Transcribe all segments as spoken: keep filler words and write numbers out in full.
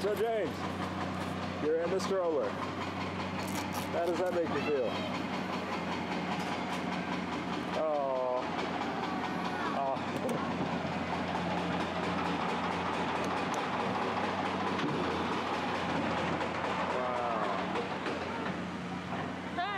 So James, you're in the stroller. How does that make you feel? Oh. Oh. Wow. Hi.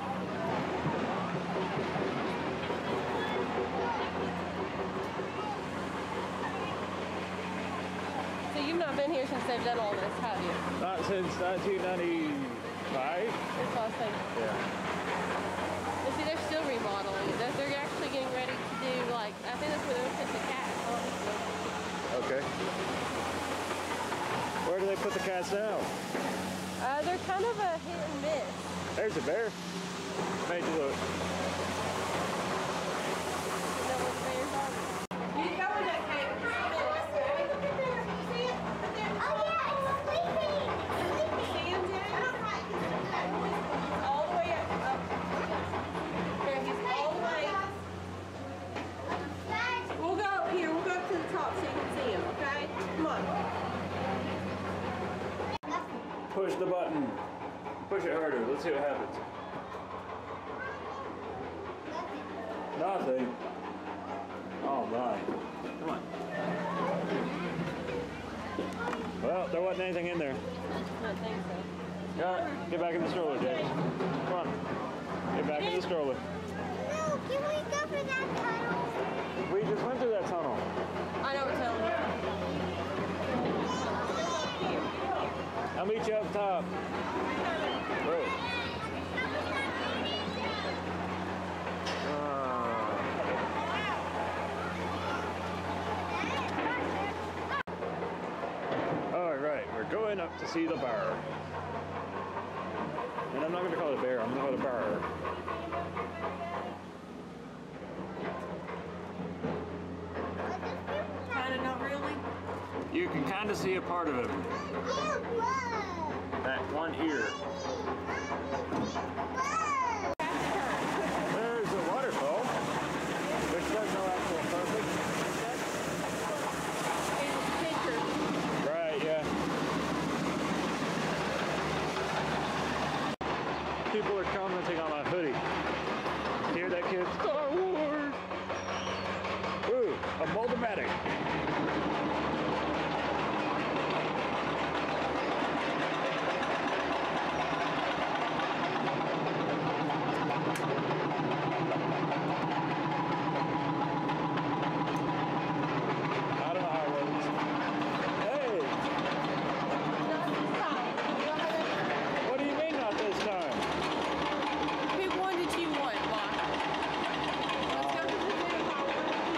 So you've not been here since they've done all this, have you? Not since nineteen ninety-five? That's what I was thinking. Yeah. Well, see, they're still remodeling it. They're, they're actually getting ready to do, like, I think that's where they're putting the cats, honestly. Okay. Where do they put the cats now? Uh, they're kind of a hit and miss. There's a bear. Made you look. You know what bears are? You go in that cave. See it? Oh yeah, it's sleeping. It's sleeping. All the way up. up. There, he's all the way. We'll go up here. We'll go up to the top so you can see him, okay? Come on. Push the button. Push it harder. Let's see what happens. Nothing. Oh my. Come on. Well, there wasn't anything in there. I don't think so. Yeah, get back in the stroller, James. Come on. Get back in the stroller. No, can we go for that tunnel? We just went through that tunnel. I know what tunnel. I'll meet you up top. Whoa. All right, we're going up to see the bar. And I'm not going to call it a bear, I'm going to call it a bar. Kind of, not really. You can kind of see a part of it. That one ear. There's a waterfall, which does no actual purpose. Right, yeah. People are commenting on my hoodie. Hear that, kid? Star Wars! Ooh, a Moldomatic. I don't know how it works. Hey! Not this time. What do you mean not this time? Pick one that you want, Mark. Let's go to the zoo power.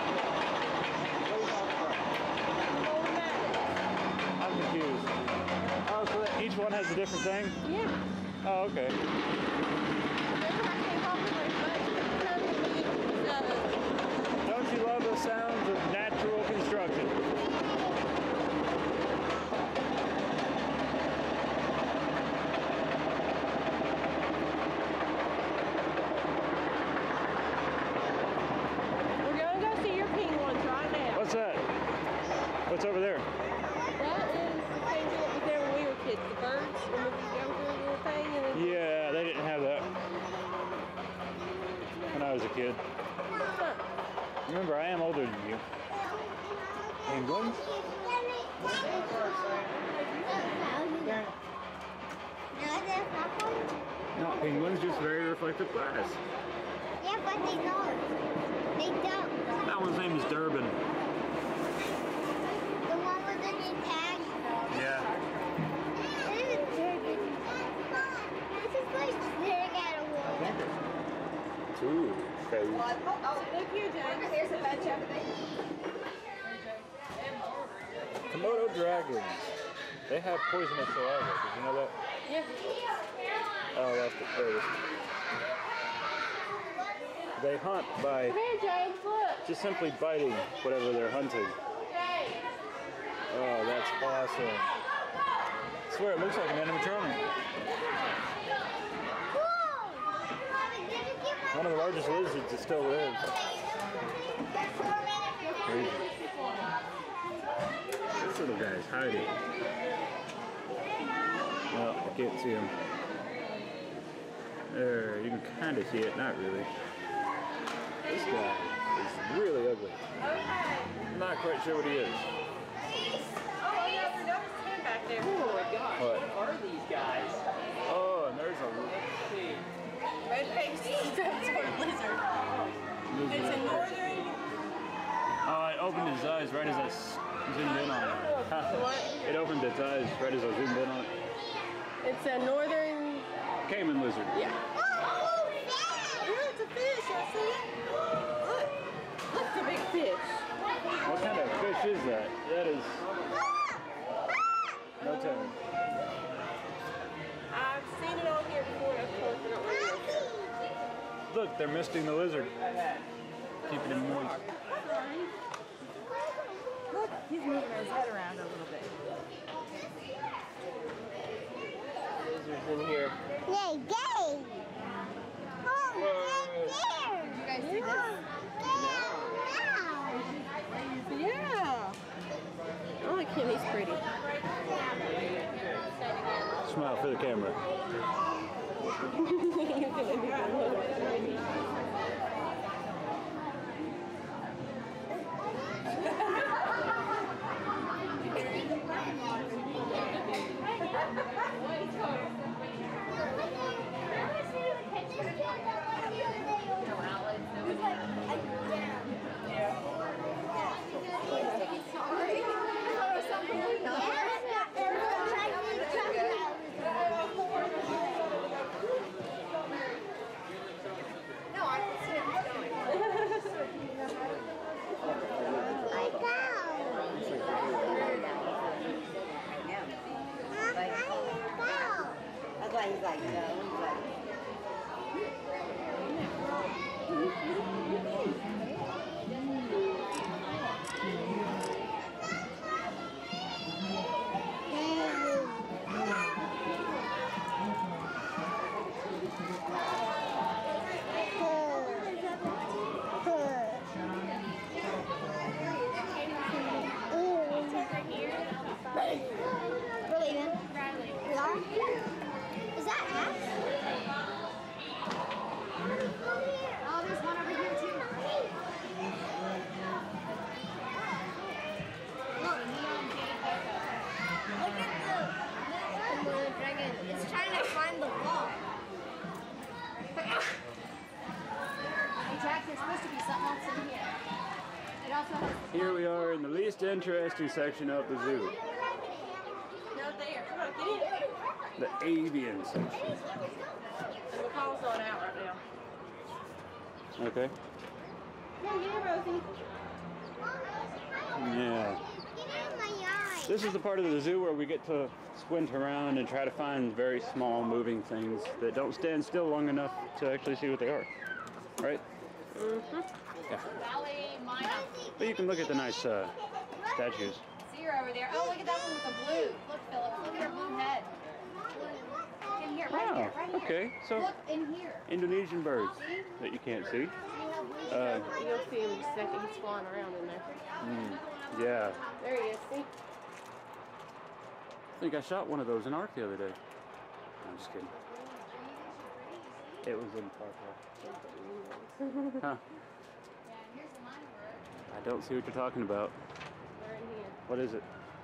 I'm confused. Oh, so that each one has a different thing? Yeah. Oh, okay. Remember I came off with my butt because uh, Don't you love the sounds of natural construction? we're going to go see your penguins right now. What's that? What's over there? That is the thing that was there when we were kids. The birds. Remember you go through a little thing and then... Yeah, they didn't have that when I was a kid. Huh. Remember, I am older than you. Penguins? Not penguins, just very reflective glass. Yeah, but they don't. They don't. That one's name is Durban. The one with the new tag? Yeah. This is Durban. This is like staring at a wall. Ooh, okay. Oh, look here, James. Here's a bunch of them. Komodo dragons. They have poisonous saliva. Did you know that? Yeah. Oh, that's the first. They hunt by Come here, James. Look. just simply biting whatever they're hunting. Oh, that's awesome. I swear it looks like an animatronic. One of the largest lizards that still lives. Crazy. This little guy is hiding. can't see him. There, you can kind of see it, not really. This guy is really ugly. I'm not quite sure what he is. Oh, yeah, we noticed him back there. Oh my gosh, What? what are these guys? Oh, and there's a Let's see. Red-faced step-toed lizard. lizard. It's a northern... Oh, I opened his eyes right as I s- zoomed in on it. What? It opened its eyes right as I zoomed in on it. It's a northern... Cayman lizard. Yeah. Yeah, it's a fish. I see it. Look. Look, the big fish. What kind of fish is that? That is no telling. I've seen it on here before. Of course, I don't really know. Look, they're misting the lizard. Keeping him moist. Look, he's moving his head around a little bit. Lizards in here. Yay, gay! Oh, right there! You guys see this? Yeah. Oh, look him. He's pretty. Smile for the camera. That's why he's like, no. He's like, Really, man? We are? Is that Ash? Oh, there's one over here too. Look, look at the little dragon. It's trying to climb the wall. Hey, Jack, there's supposed to be something else in here. It also has... Here we are in the least interesting section of the zoo. No, there. Come on, get in. The avian section. And McCall's on out right now. Okay. Come on, get in, Rosie. Yeah. Get out of my eye. This is the part of the zoo where we get to squint around and try to find very small moving things that don't stand still long enough to actually see what they are. Right? Mm-hmm. Yeah. Valley, Mina. But you can look at the nice uh, statues. Zero over there. Oh, look at that one with the blue. Look, Philip. Look at her blue head. In here, right here, right Oh, here. okay. So Look in here. Indonesian birds that you can't see. Uh, You'll see him in a second. He's flying around in there. mm, yeah. There he is. See? I think I shot one of those in Ark the other day. I'm just kidding. It was in Park. Huh. I don't see what you're talking about. They're in here. What is it?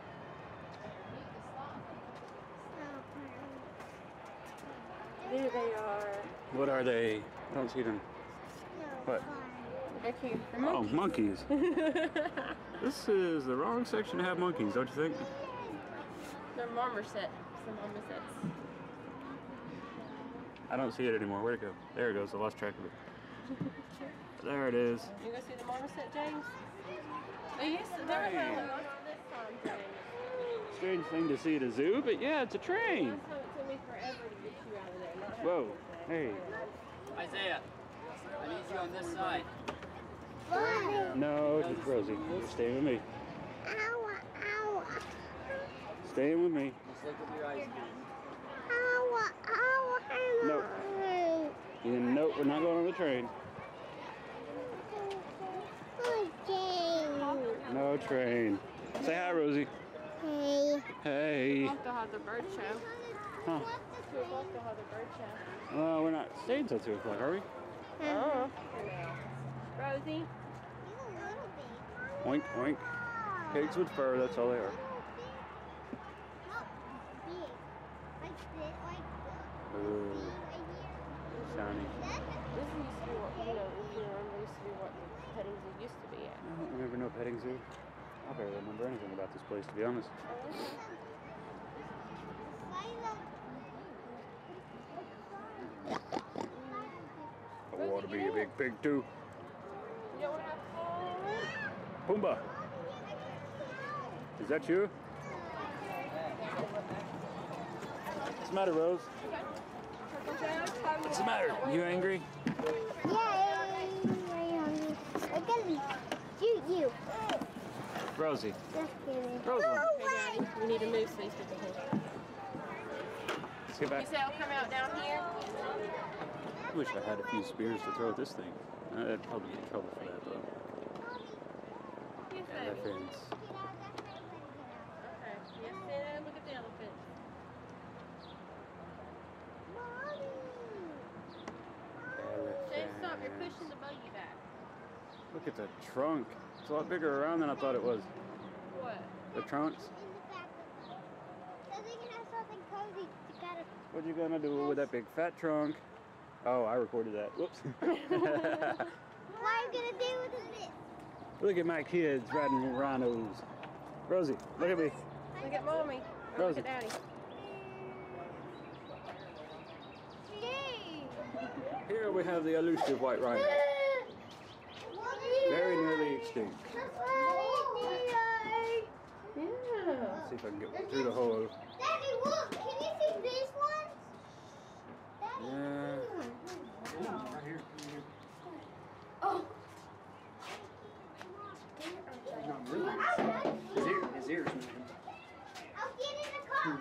There they are. What are they? I don't see them. What? Back here. The Oh, monkeys. monkeys. This is the wrong section to have monkeys, don't you think? They're marmoset. Some marmosets. I don't see it anymore. Where'd it go? There it goes. I lost track of it. There it is. You go see the marmoset, James? Oh, yes, they're Hey. on this time, James. Strange thing to see at a zoo, but yeah, it's a train. That's why it took me forever to get you out of there. Not having Whoa. Hey. Isaiah, I need you on this side. Why? No, just Rosie. Stay with me. Ow, ow, Staying with me. Just look with your eyes. ow, ow, ow. Nope. You didn't, nope, we're not going on the train. Okay. No train. Say hi, Rosie. Hey. Hey. We'll have to have the bird show. Huh. Two o'clock they'll have the bird show. Well, we're not staying till two o'clock, are we? Oh. Rosie? Oink, oink. Pigs with fur, that's all they are. Ooh. Shiny. This used to be what, you know, if you remember, used to be what the petting zoo used to be at. I don't remember no petting zoo. I barely remember anything about this place, to be honest. I want to be a big pig, too. You don't want to have fun? Pumbaa. Is that you? What's the matter, Rose? What's the matter? You angry? Yay! I'm gonna shoot you. Rosie. Just kidding. Rosie. Hey, Daddy, we need to move so these people can. Let's get You back. say I'll come out down here? I wish I had a few spears to throw at this thing. Uh, I'd probably get in trouble for that, though. Yes, Elephants. Okay. Yes, Dad, look at the elephant. Shane, stop. You're pushing the buggy back. Look at the trunk. It's a lot bigger around than I thought it was. What? The trunks. So they can have something cozy to kind of. What you gonna do with that big fat trunk? Oh, I recorded that. Whoops. What are you gonna do with this? Look at my kids riding rhinos. Rosie, look at me. Look at Mommy. Oh, look at Daddy. Yay! Here we have the elusive white rhino. Very nearly extinct. Yeah. Let's see if I can get through the hole. Daddy, look! Can you see these ones? Yeah. Right here. Oh. He's not moving. His, ear, his ears moving. I'll get in the car.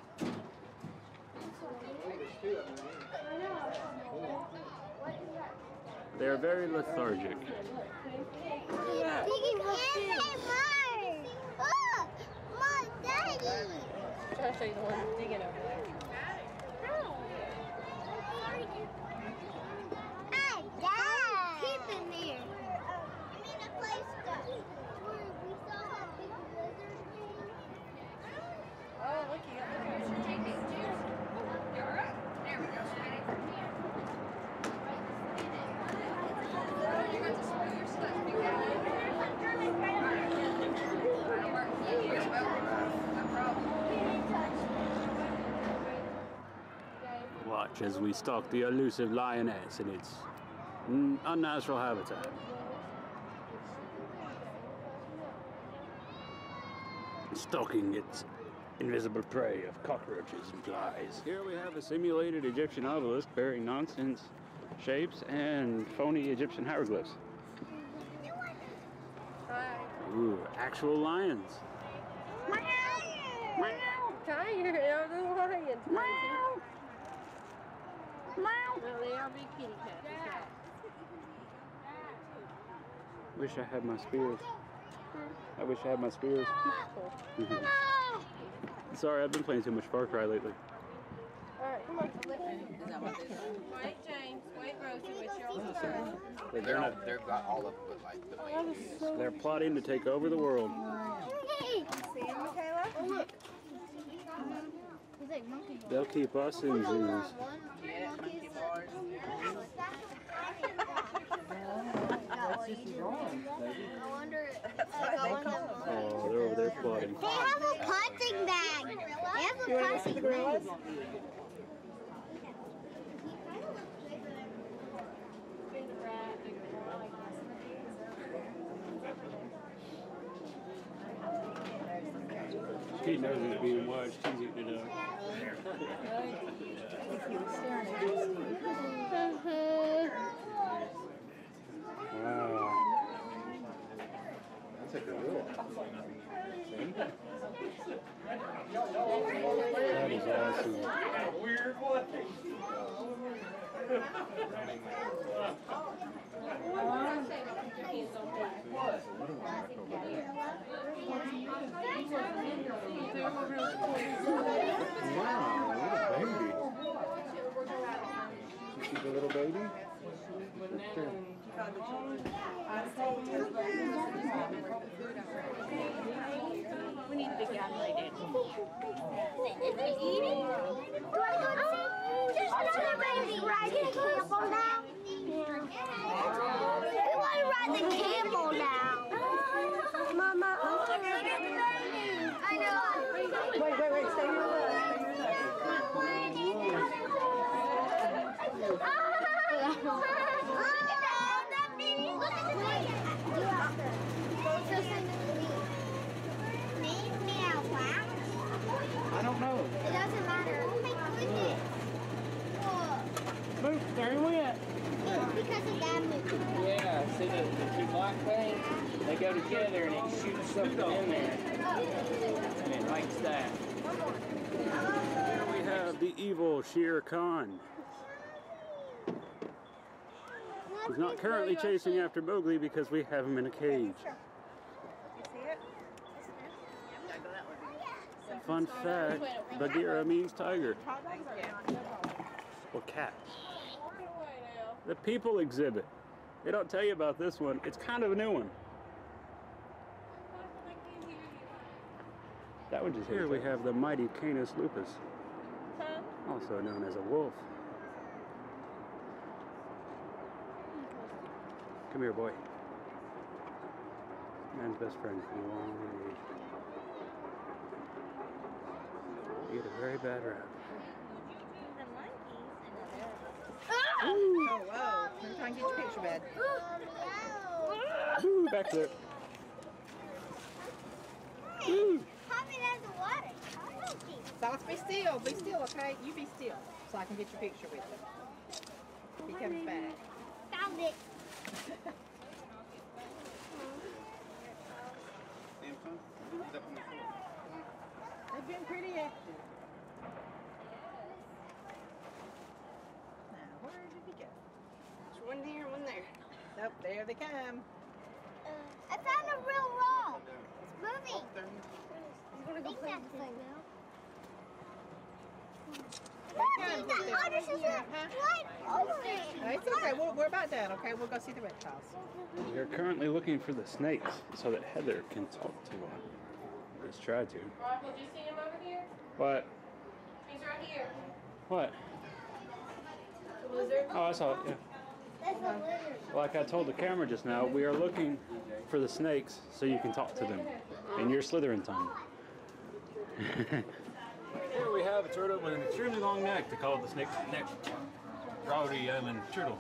They are very lethargic. Yeah. Digging mine. Look! My daddy! I'm trying to show you the one digging over there. Hi, Dad! Keep in there. I mean, a place to where we saw that big lizard thing. Oh, look, you got the treasure taking too. You're all right. There we go, Shady. You got to screw your stuff. You got it. That'll work. Yes, well, no problem. Watch as we stalk the elusive lioness in its mm, unnatural habitat. Stalking its invisible prey of cockroaches and flies. Here we have a simulated Egyptian obelisk bearing nonsense shapes and phony Egyptian hieroglyphs. Hi. Ooh, actual lions. Tiger. They're the lions. Meow. No, they are big kitty cats. Wish I had my spears. I wish I had my spears. Sorry, I've been playing too much Far Cry lately. Alright, come on. Is that what they are? Wait, James. Wait, Rosie. Wait, your own turn. They're, They're not, all, they've got all of it, but like the way it is. they're plotting to take over the world. See him, Michaela? Oh, look. He's like monkey. They'll keep us in zoos. Yeah, monkey bars. I wonder. Oh, they're over there plotting. They have a punching bag. They have a punching bag. He knows he's being watched. He's eating it up. Wow. That's a good one. That is awesome. Wow, what a We need the big guy to lay down. Is he eating? Do I go and see? There's another baby riding a camel now. We want to ride the camel now. Mama, oh, look at the baby. I know. Wait, wait, wait. Stay here with us. Stay here with us. Look at that baby. Look at the baby. Meow, wow. I don't know. It doesn't matter. Move, there he went. It's because of that movie. Yeah, see the, the two black things? They go together and it shoots something in there. And it makes that. Here we have the evil Shere Khan. He's not currently chasing after Mowgli because we have him in a cage. Fun fact, Bagheera means tiger. Or cat. The people exhibit. They don't tell you about this one. It's kind of a new one. That one just here we have the mighty Canis lupus, also known as a wolf. Come here, boy. Man's best friend. You get a very bad rap. Oh, whoa. I'm trying to get your picture, bud. Ooh, back there. Ooh. Pop it out of the water. Sauce, be still. Be still, okay? You be still so I can get your picture with him. He comes back. Found it. They've been pretty active. Now, where did he go? There's one here, one there. Nope, there they come. Uh, I found a real roll. It's moving. I'm gonna go play the thing now. Look, the otters is right over it. No, it's okay. We're, we're about done, okay? We'll go see the reptiles. We are currently looking for the snakes so that Heather can talk to them. Let's try to. Rob, did you see him over here? What? He's right here. What? The lizard. Oh, I saw it, yeah. That's a lizard. Like I told the camera just now, we are looking for the snakes so you can talk to them in your Slytherin tongue. Here we have a turtle with an extremely long neck. They call it the snake neck Rowdy Island turtle.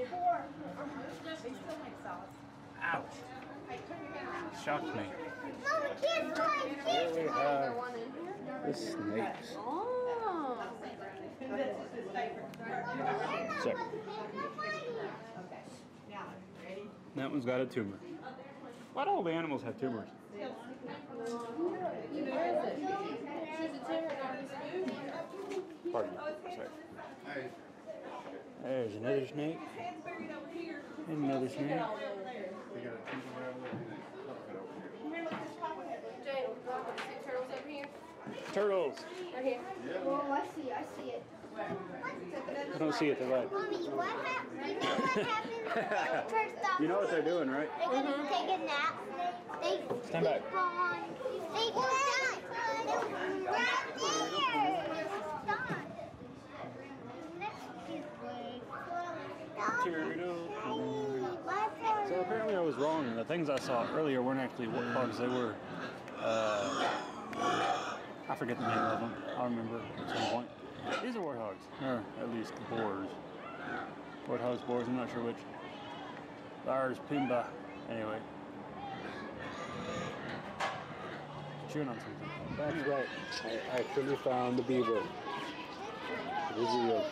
Ouch. Shocked me. Mama, kids, play, Here kids. we have the snakes. Oh. Check. That one's got a tumor. Why do all the animals have tumors? Pardon me. Sorry. There's another snake. And another snake. Jane, see turtles over here? Turtles. Right here. Oh, I see, I see it. I don't see it, they're right. Mommy, what happened? You know what happened? First off, You know what they're doing, right? they're gonna take a nap. They Stand back. keep on. They go down. They're right there. Stop. Turtle. So apparently I was wrong, and the things I saw earlier weren't actually warthogs. They were, uh, I forget the name of them. I'll remember at some point. These are warthogs, or at least boars. Warthogs, boars, I'm not sure which. There's Pimba. Anyway. Chewing on something. That's right. I actually found the beaver. It is real.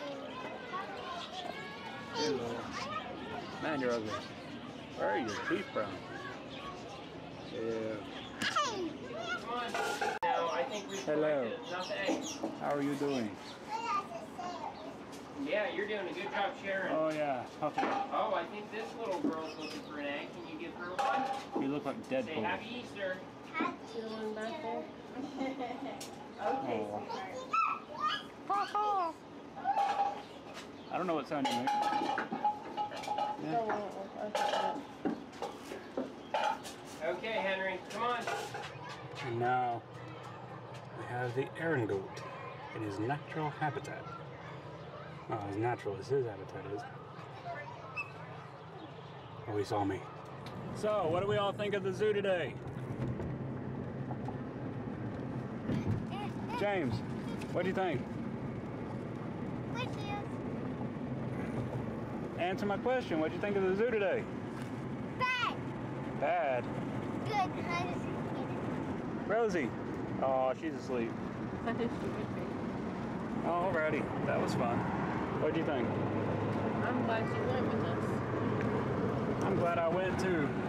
Man, you're ugly. Where are you? Teeth brown. Yeah. No, I think we Hello. not the eggs. How are you doing? Yeah, you're doing a good job sharing. Oh yeah. Okay. Oh, I think this little girl's looking for an egg. Can you give her one? You look like Say Deadpool. Happy Easter. See the one back there? Oh. I don't know what sound you make. Yeah. Okay, Henry, come on. And now we have the Aaron goat in his natural habitat. Well, as natural as his habitat is. Oh, he saw me. So, what do we all think of the zoo today? James, what do you think? Wishes. Answer my question. What do you think of the zoo today? Bad. Bad. Good. I just hate it. Rosie. Oh, she's asleep. Alrighty, that was fun. What do you think? I'm glad you went with us. I'm glad I went too.